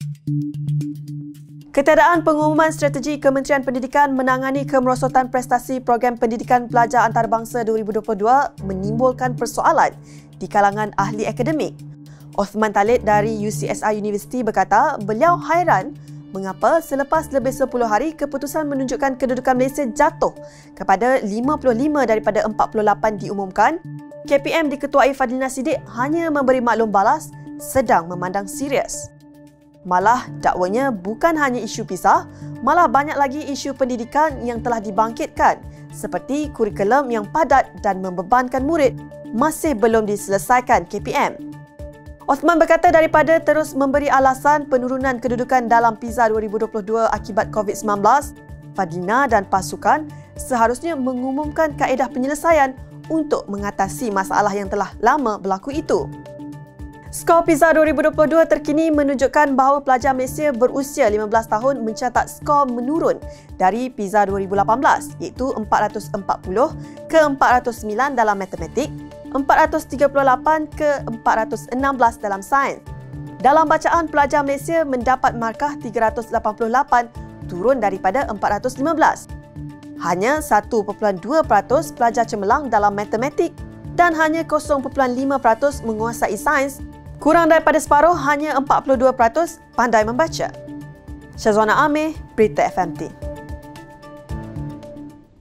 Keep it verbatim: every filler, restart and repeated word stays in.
Ketiadaan pengumuman strategi Kementerian Pendidikan menangani kemerosotan prestasi program pendidikan pelajar antarabangsa dua ribu dua puluh dua menimbulkan persoalan di kalangan ahli akademik. Osman Talib dari U C S I University berkata beliau hairan mengapa selepas lebih sepuluh hari keputusan menunjukkan kedudukan Malaysia jatuh kepada lima puluh lima daripada empat puluh lapan diumumkan, K P M diketuai Fadlina Siddiq hanya memberi maklum balas sedang memandang serius. Malah dakwanya bukan hanya isu PISA, malah banyak lagi isu pendidikan yang telah dibangkitkan seperti kurikulum yang padat dan membebankan murid masih belum diselesaikan K P M. Osman berkata daripada terus memberi alasan penurunan kedudukan dalam PISA dua ribu dua puluh dua akibat COVID sembilan belas, Fadlina dan pasukan seharusnya mengumumkan kaedah penyelesaian untuk mengatasi masalah yang telah lama berlaku itu. Skor PISA dua ribu dua puluh dua terkini menunjukkan bahawa pelajar Malaysia berusia lima belas tahun mencatat skor menurun dari PISA dua ribu lapan belas iaitu empat ratus empat puluh ke empat ratus sembilan dalam matematik, empat ratus tiga puluh lapan ke empat ratus enam belas dalam sains. Dalam bacaan, pelajar Malaysia mendapat markah tiga ratus lapan puluh lapan turun daripada empat ratus lima belas. Hanya satu perpuluhan dua peratus pelajar cemerlang dalam matematik dan hanya kosong perpuluhan lima peratus menguasai sains. Kurang daripada separuh, hanya empat puluh dua peratus pandai membaca. Syazwana Amir, Berita F M T.